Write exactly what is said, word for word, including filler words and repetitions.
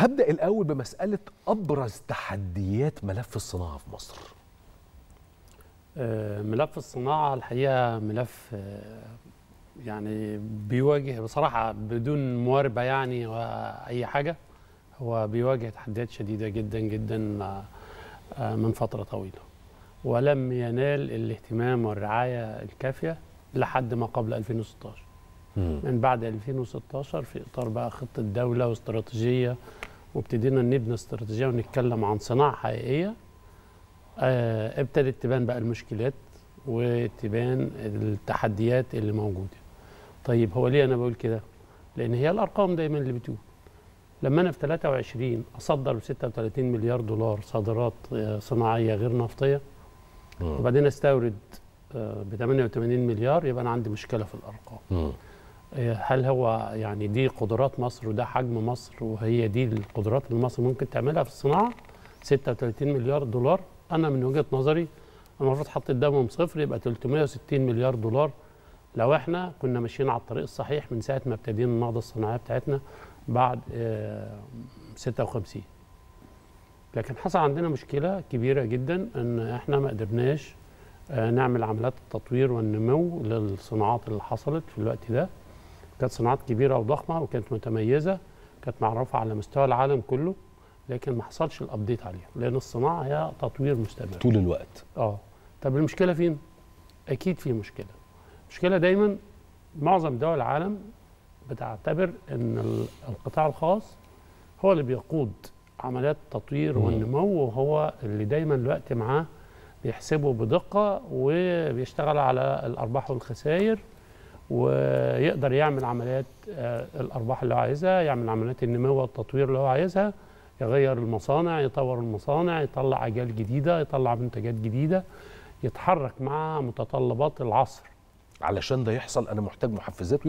هبدأ الأول بمسألة أبرز تحديات ملف الصناعة في مصر. ملف الصناعة الحقيقة ملف يعني بيواجه بصراحة بدون مواربة يعني وأي حاجة، هو بيواجه تحديات شديدة جدا جدا من فترة طويلة، ولم ينال الاهتمام والرعاية الكافية لحد ما قبل ألفين وستاشر. من بعد ألفين وستاشر في إطار بقى خطة دولة واستراتيجية، وابتدينا نبني استراتيجية ونتكلم عن صناعة حقيقية. آه ابتدت تبان بقى المشكلات وتبان التحديات اللي موجودة. طيب هو ليه أنا بقول كده؟ لأن هي الأرقام دايما اللي بتقول لما أنا في ثلاثة وعشرين أصدر ب ستة وثلاثين مليار دولار صادرات صناعية غير نفطية، وبعدين أستورد ب ثمانية وثمانين مليار، يبقى أنا عندي مشكلة في الأرقام. هل هو يعني دي قدرات مصر وده حجم مصر وهي دي القدرات اللي مصر ممكن تعملها في الصناعة؟ ستة وثلاثين مليار دولار، أنا من وجهة نظري المفروض حط قدامهم صفر يبقى ثلاثمائة وستين مليار دولار لو احنا كنا ماشيين على الطريق الصحيح من ساعة ما ابتدينا النهضة الصناعية بتاعتنا بعد ستة وخمسين. لكن حصل عندنا مشكلة كبيرة جدا ان احنا ما قدرناش نعمل عمليات التطوير والنمو للصناعات اللي حصلت في الوقت ده. كانت صناعات كبيرة وضخمة وكانت متميزة، كانت معروفة على مستوى العالم كله، لكن ما حصلش الابديت عليها، لان الصناعة هي تطوير مستمر طول الوقت. اه طب المشكلة فين؟ اكيد في مشكلة. المشكلة دايما معظم دول العالم بتعتبر ان القطاع الخاص هو اللي بيقود عمليات التطوير والنمو، وهو اللي دايما الوقت معاه بيحسبه بدقة وبيشتغل على الأرباح والخسائر، ويقدر يعمل عمليات الأرباح اللي هو عايزها، يعمل عمليات النمو والتطوير اللي هو عايزها، يغير المصانع، يطور المصانع، يطلع أجيال جديدة، يطلع منتجات جديدة، يتحرك مع متطلبات العصر. علشان ده يحصل أنا محتاج محفزات